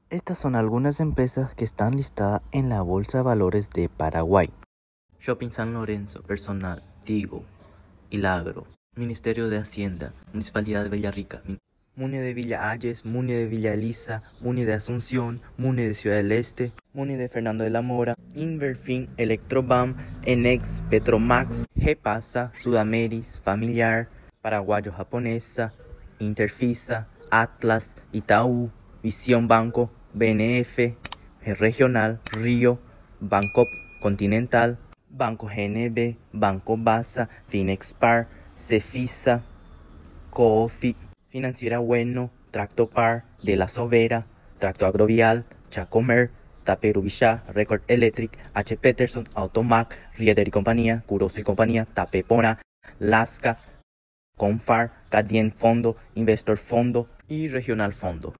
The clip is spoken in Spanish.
Estas son algunas empresas que están listadas en la Bolsa de Valores de Paraguay. Shopping San Lorenzo, Personal, Tigo, Ilagro, Ministerio de Hacienda, Municipalidad de Villarrica, Muni de Villa Ayes, Muni de Villa Elisa, Muni de Asunción, Muni de Ciudad del Este, Muni de Fernando de la Mora, Inverfin, Electrobam, Enex, Petromax, Gepasa, Sudameris, Familiar, Paraguayo Japonesa, Interfisa, Atlas, Itaú, Visión Banco, BNF, Regional, Río, Banco Continental, Banco GNB, Banco Basa, Finexpar, Cefisa, Coofi, Financiera Bueno, Tractopar, De la Sobera, Tracto Agrovial, Chacomer, Taperubichá, Record Electric, H. Peterson, Automac, Rieder y Compañía, Curoso y Compañía, Tapepona, Lasca, Confar, Cadien Fondo, Investor Fondo y Regional Fondo.